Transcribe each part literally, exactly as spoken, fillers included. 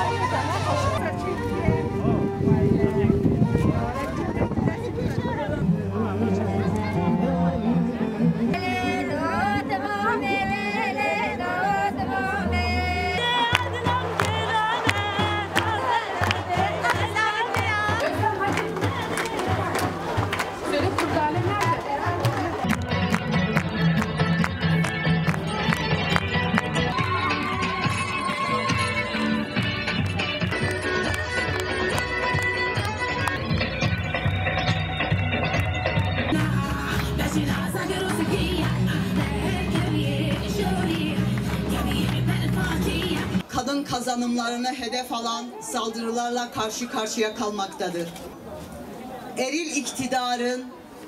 Kadın kazanımlarını hedef alan saldırılarla karşı karşıya kalmaktadır. Eril iktidarın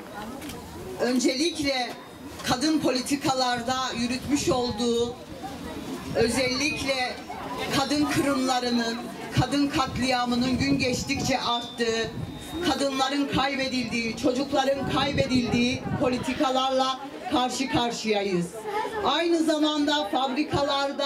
öncelikle kadın politikalarda yürütmüş olduğu, özellikle kadın kırımlarının, kadın katliamının gün geçtikçe arttığı, kadınların kaybedildiği, çocukların kaybedildiği politikalarla karşı karşıyayız. Aynı zamanda fabrikalarda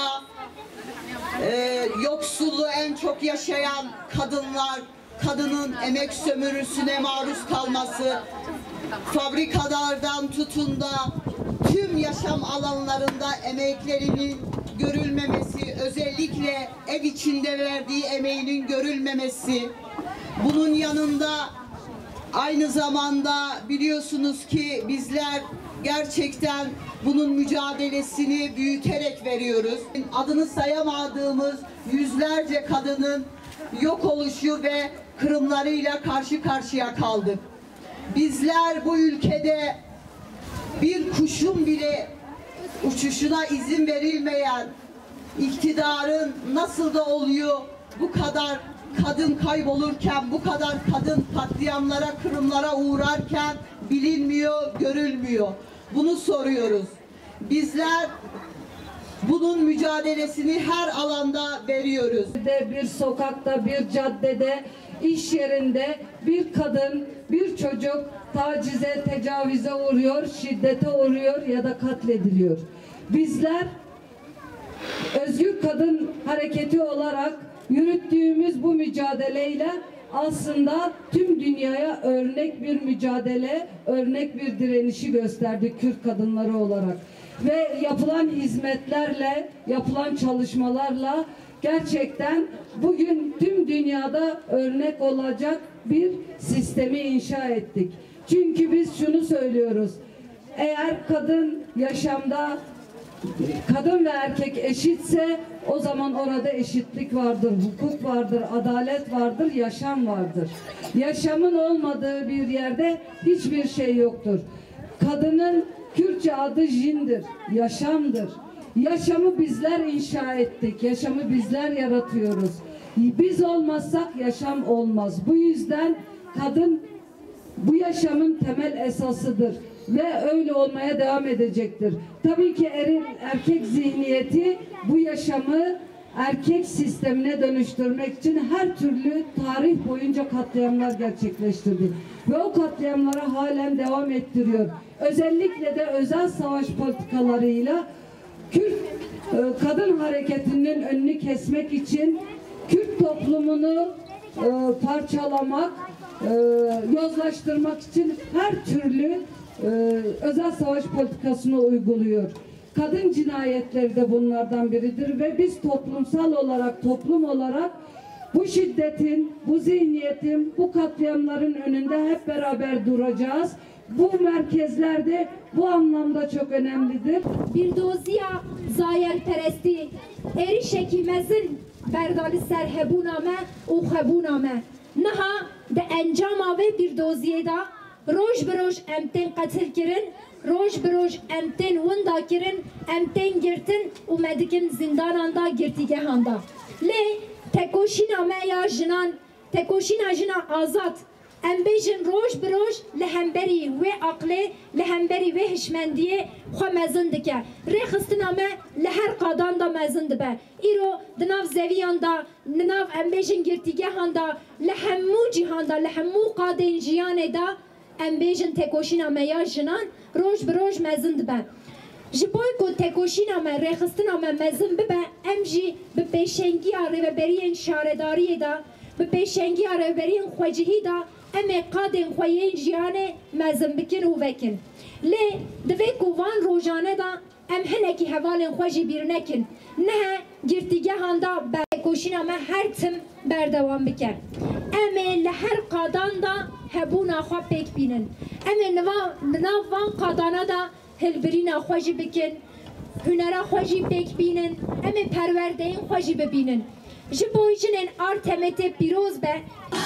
e, yoksulluğu en çok yaşayan kadınlar, kadının emek sömürüsüne maruz kalması, fabrikalardan tutun da tüm yaşam alanlarında emeklerinin görülmemesi, özellikle ev içinde verdiği emeğinin görülmemesi, bunun yanında aynı zamanda biliyorsunuz ki bizler gerçekten bunun mücadelesini büyüterek veriyoruz. Adını sayamadığımız yüzlerce kadının yok oluşu ve kırımlarıyla karşı karşıya kaldık. Bizler bu ülkede bir kuşun bile uçuşuna izin verilmeyen iktidarın nasıl da oluyor bu kadar kadın kaybolurken, bu kadar kadın katliamlara, kırımlara uğrarken bilinmiyor, görülmüyor. Bunu soruyoruz. Bizler bunun mücadelesini her alanda veriyoruz. Bir sokakta, bir caddede, iş yerinde bir kadın, bir çocuk tacize, tecavüze uğruyor, şiddete uğruyor ya da katlediliyor. Bizler Özgür Kadın Hareketi olarak yürüttüğümüz bu mücadeleyle aslında tüm dünyaya örnek bir mücadele, örnek bir direnişi gösterdik Kürt kadınları olarak. Ve yapılan hizmetlerle, yapılan çalışmalarla gerçekten bugün tüm dünyada örnek olacak bir sistemi inşa ettik. Çünkü biz şunu söylüyoruz, eğer kadın yaşamda, kadın ve erkek eşitse o zaman orada eşitlik vardır, hukuk vardır, adalet vardır, yaşam vardır. Yaşamın olmadığı bir yerde hiçbir şey yoktur. Kadının Kürtçe adı jindir, yaşamdır. Yaşamı bizler inşa ettik, yaşamı bizler yaratıyoruz. Biz olmazsak yaşam olmaz. Bu yüzden kadın bu yaşamın temel esasıdır ve öyle olmaya devam edecektir. Tabii ki eril, erkek zihniyeti bu yaşamı erkek sistemine dönüştürmek için her türlü tarih boyunca katliamlar gerçekleştirdi. Ve o katliamlara halen devam ettiriyor. Özellikle de özel savaş politikalarıyla Kürt e, kadın hareketinin önünü kesmek için Kürt toplumunu e, parçalamak, e, yozlaştırmak için her türlü e, özel savaş politikasını uyguluyor. Kadın cinayetleri de bunlardan biridir ve biz toplumsal olarak, toplum olarak bu şiddetin, bu zihniyetin, bu katliamların önünde hep beraber duracağız. Bu merkezlerde bu anlamda çok önemlidir. Birdoziya zayerperesti eri şekimezin berdali serhebuname u hebuname naha de encama ve birdoziye da roj beroj emten katil kirin, roj beroj emten wunda kirin, emten girtin u medikin zindananda girtigehanda le tekoşiname ya jinan tekoşina jina azat em bejin roj bi roj li hemberi wê aqlê li hemberi wê hişmendiyê xwe mezin dike. Rêxistina me li her qadan da mezin dibe. Îro di nav zeviyan da, li nav em bêjin girtîgehan da, li hemû cîhan da, li hemû qadên jiyanê da em bêjin tekoşîna me ya jinan roj bi roj mezin dibe. ji boy ku tekoşîna me rêxistina me mezin bibe em jî bi pêşengiya rêveberiyên şaredariyê da bi pêşengiya rêveberiyên xwecihî da em ê qadên xwe yên jiyanê mezin bikin û vekin lê divê ku van rojane da em hinekî hevalên xwe jî bîr nekin nehe girtîgehan da tekoşîna me her tim berdewam bike em ê li her qadan da hebûna xwe pêk bînin em ê li nav van qadana da hilbirîna xwe jî bikin hunera xwe jî pêk bînin em ê perwerdeyên xwe jî bibînin ji bo jinên Artemetê pîroz be